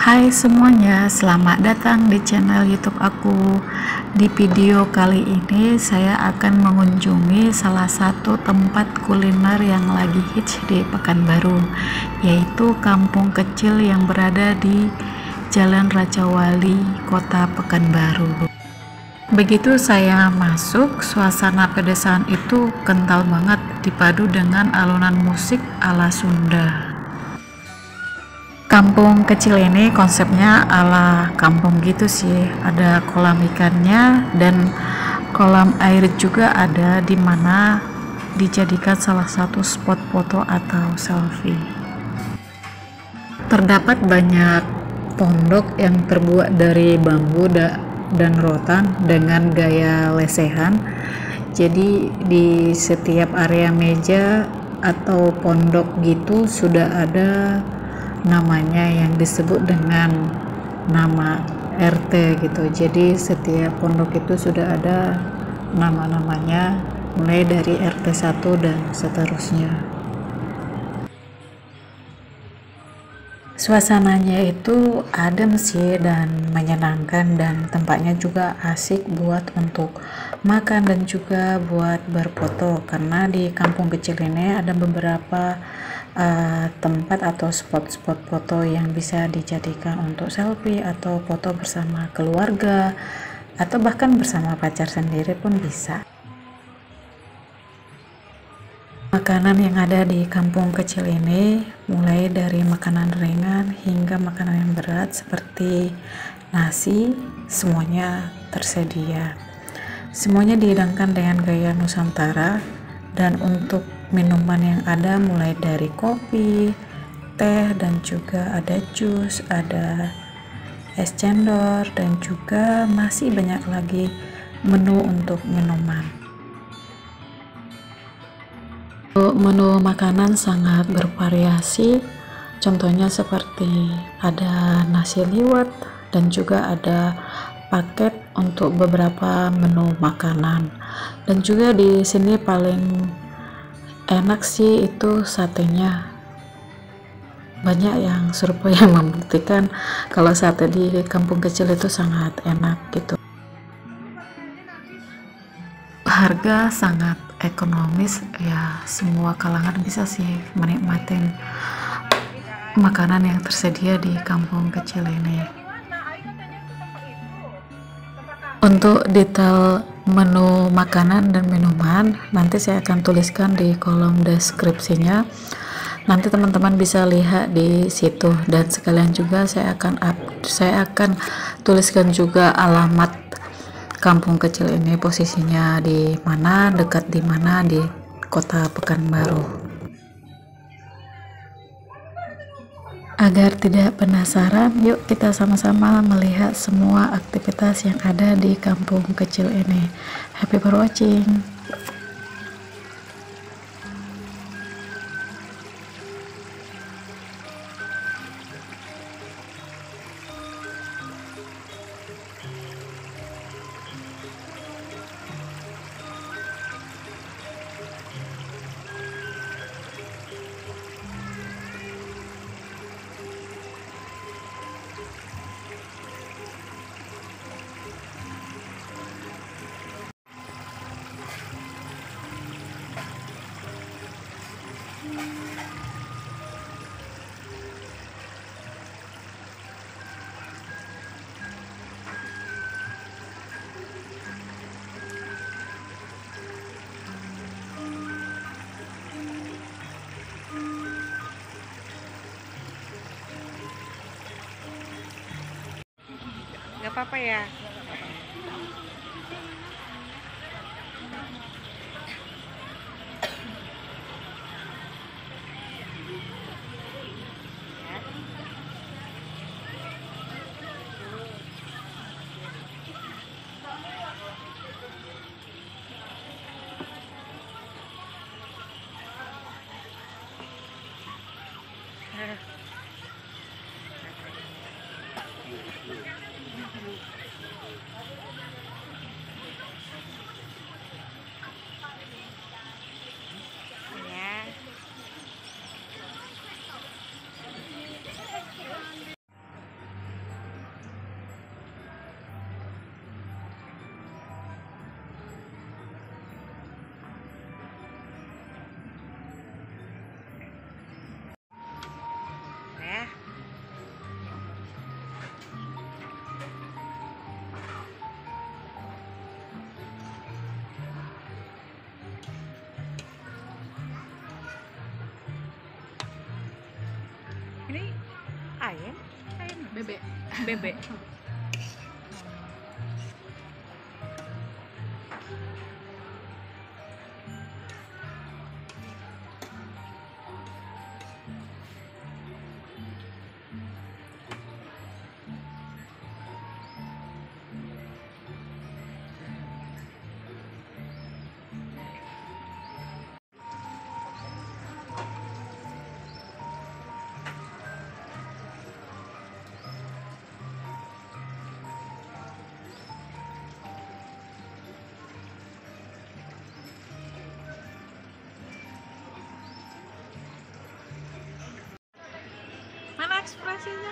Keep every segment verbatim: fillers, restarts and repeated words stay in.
Hai semuanya, selamat datang di channel YouTube aku. Di video kali ini saya akan mengunjungi salah satu tempat kuliner yang lagi hits di Pekanbaru, yaitu kampung kecil yang berada di Jalan Raja Wali, Kota Pekanbaru. Begitu saya masuk, suasana pedesaan itu kental banget dipadu dengan alunan musik ala Sunda. Kampung kecil ini konsepnya ala kampung gitu sih, ada kolam ikannya dan kolam air juga ada, di mana dijadikan salah satu spot foto atau selfie. Terdapat banyak pondok yang terbuat dari bambu dan rotan dengan gaya lesehan. Jadi di setiap area meja atau pondok gitu sudah ada namanya yang disebut dengan nama R T gitu. Jadi setiap pondok itu sudah ada nama-namanya, mulai dari R T satu dan seterusnya. Suasananya itu adem sih dan menyenangkan, dan tempatnya juga asik buat untuk makan dan juga buat berfoto, karena di kampung kecil ini ada beberapa uh, tempat atau spot-spot foto yang bisa dijadikan untuk selfie atau foto bersama keluarga atau bahkan bersama pacar sendiri pun bisa. Makanan yang ada di kampung kecil ini mulai dari makanan ringan hingga makanan yang berat seperti nasi, semuanya tersedia. Semuanya dihidangkan dengan gaya Nusantara, dan untuk minuman yang ada mulai dari kopi, teh, dan juga ada jus, ada es cendol, dan juga masih banyak lagi menu untuk minuman. Menu makanan sangat bervariasi, contohnya seperti ada nasi liwet dan juga ada paket untuk beberapa menu makanan. Dan juga di sini paling enak sih itu satenya. Banyak yang survei yang membuktikan kalau sate di kampung kecil itu sangat enak gitu. Harga sangat ekonomis ya, semua kalangan bisa sih menikmatin makanan yang tersedia di kampung kecil ini. Untuk detail menu makanan dan minuman nanti saya akan tuliskan di kolom deskripsinya, nanti teman-teman bisa lihat di situ, dan sekalian juga saya akan up, saya akan tuliskan juga alamat kampung kecil ini, posisinya di mana, dekat di mana di Kota Pekanbaru. Agar tidak penasaran, yuk kita sama-sama melihat semua aktivitas yang ada di kampung kecil ini. Happy for watching. Gak apa-apa ya. Bebek. Bebek. Mana ekspresinya?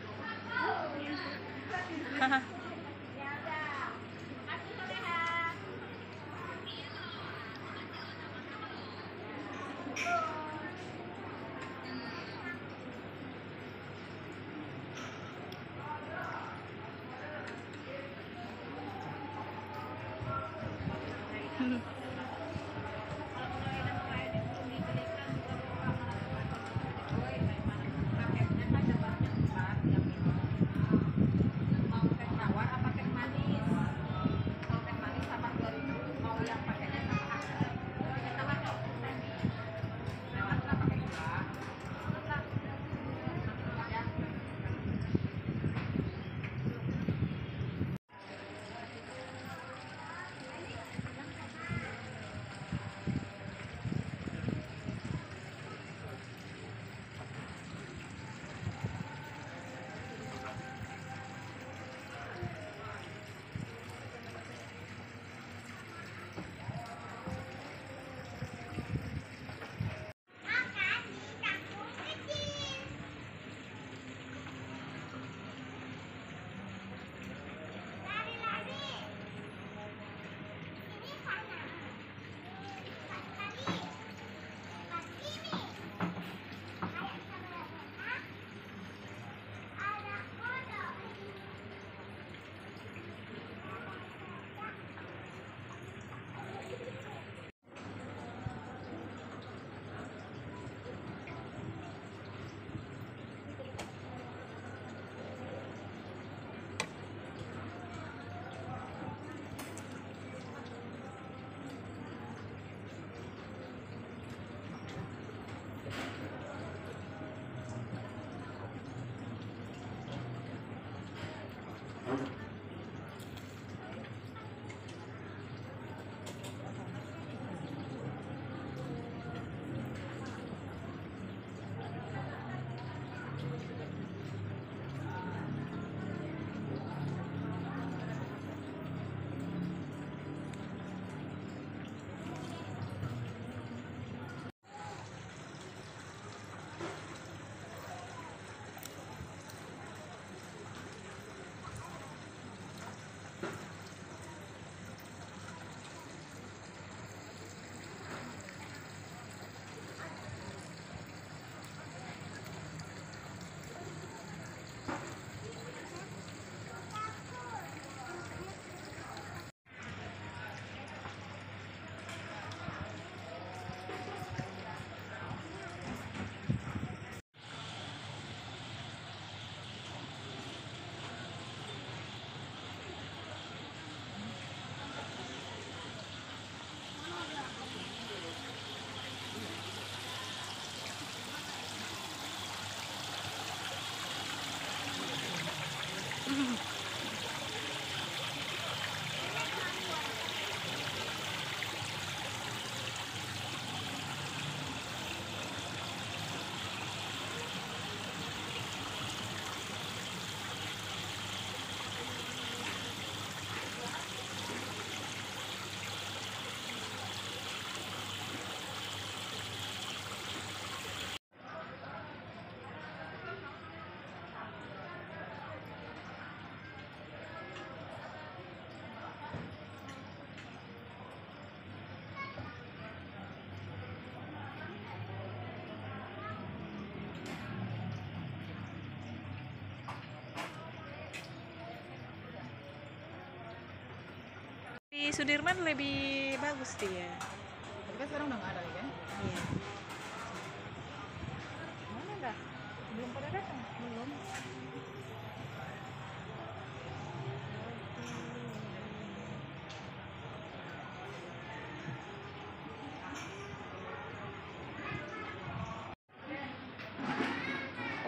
Di Sudirman lebih bagus dia. Tapi kan sekarang udah nggak ada lagi kan? Iya. Mana dah? Belum pada datang? Belum.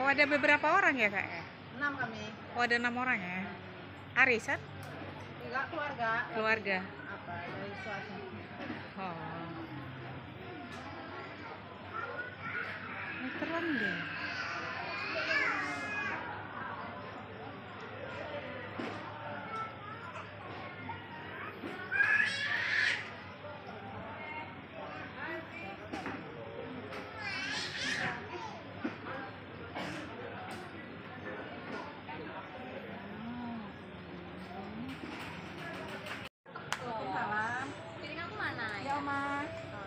Oh, ada beberapa orang ya, Kak? ya? Enam kami. Oh, ada enam orang ya? Arisan? Tiga keluarga. Keluarga? Apa dari suami. Oh. Ini terang deh. Salam. Piring aku mana? Ya, Oma.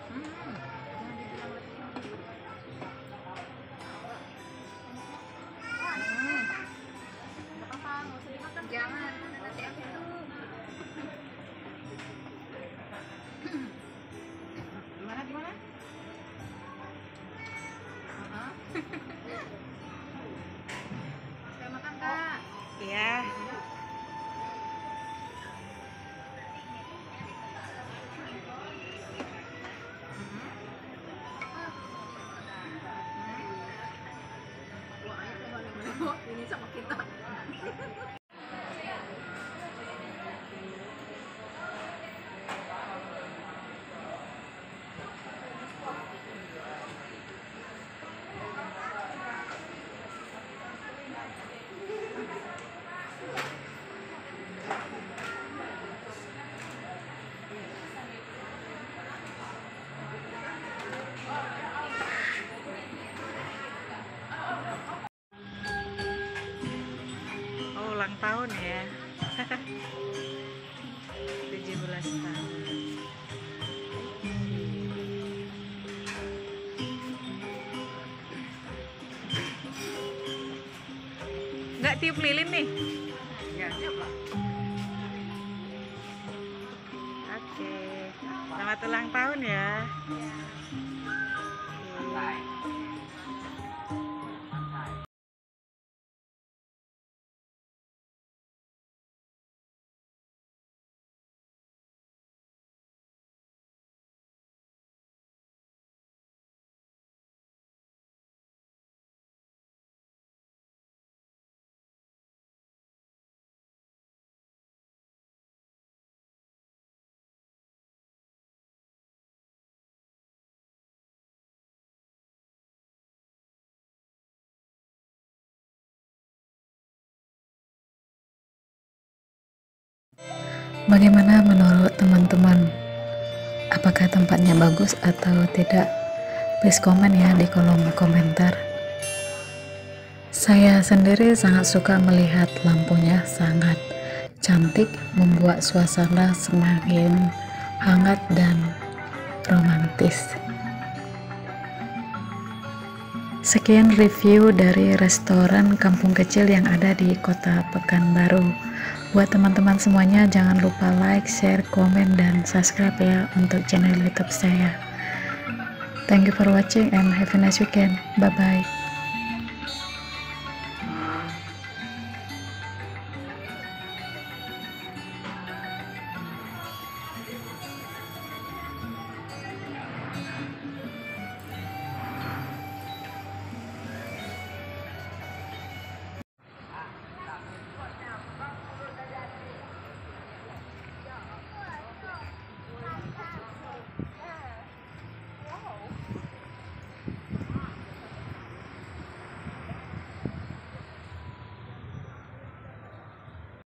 Jangan, nanti aku itu. Gimana gimana? Heeh. Saya makan, Kak. Iya. Ini sama kita. Oh, ulang tahun ya. tujuh belas tahun. Nggak tiup lilin nih? Ya, siap lah. Oke. Selamat ulang tahun ya. Bagaimana menurut teman-teman? Apakah tempatnya bagus atau tidak? Please komen ya di kolom komentar. Saya sendiri sangat suka melihat lampunya, sangat cantik, membuat suasana semakin hangat dan romantis. Sekian review dari restoran kampung kecil yang ada di Kota Pekanbaru. Buat teman-teman semuanya, jangan lupa like, share, komen, dan subscribe ya untuk channel YouTube saya. Thank you for watching and have a nice weekend. Bye bye.